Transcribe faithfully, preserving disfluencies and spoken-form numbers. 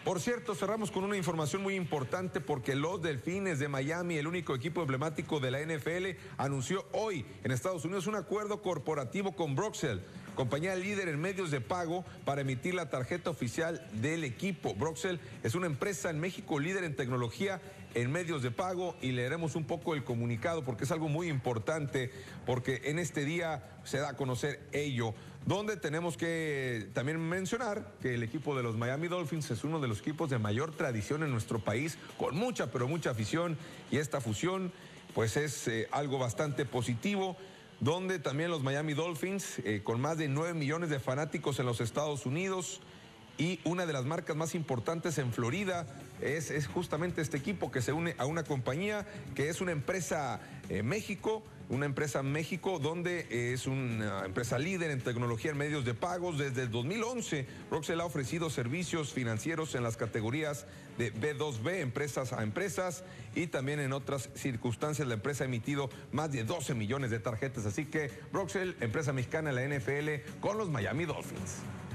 Por cierto, cerramos con una información muy importante porque los Delfines de Miami, el único equipo emblemático de la N F L, anunció hoy en Estados Unidos un acuerdo corporativo con Broxel, compañía líder en medios de pago, para emitir la tarjeta oficial del equipo. Broxel es una empresa en México líder en tecnología en medios de pago, y leeremos un poco el comunicado porque es algo muy importante, porque en este día se da a conocer ello, donde tenemos que también mencionar que el equipo de los Miami Dolphins es uno de los equipos de mayor tradición en nuestro país, con mucha pero mucha afición, y esta fusión pues es eh, algo bastante positivo, donde también los Miami Dolphins, eh, con más de nueve millones de fanáticos en los Estados Unidos, y una de las marcas más importantes en Florida, es, es justamente este equipo que se une a una compañía que es una empresa en eh, México, una empresa en México donde eh, es una empresa líder en tecnología en medios de pagos. Desde el dos mil once, Broxel ha ofrecido servicios financieros en las categorías de B dos B, empresas a empresas, y también en otras circunstancias la empresa ha emitido más de doce millones de tarjetas. Así que Broxel, empresa mexicana en la N F L con los Miami Dolphins.